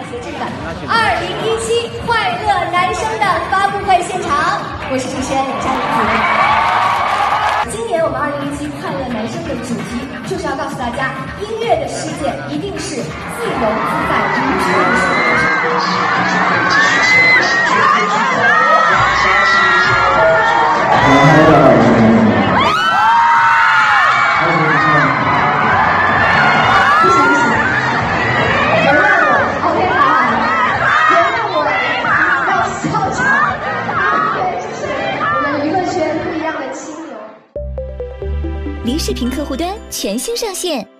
接这个2017快乐男声的发布会现场，我是主持人张子。今年我们2017快乐男声的主题就是要告诉大家，音乐的世界一定是自由自在、无拘无束的。 梨视频客户端全新上线。